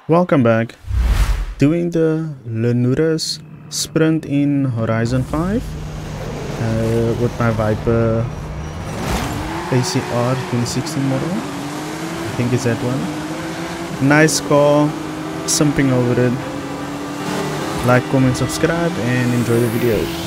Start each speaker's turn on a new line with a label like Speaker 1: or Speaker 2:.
Speaker 1: Welcome back. Doing the Lenuras sprint in Horizon 5 with my Viper ACR 2016 model. I think it's that one. Nice car, simping over it. Like, comment, subscribe, and enjoy the video.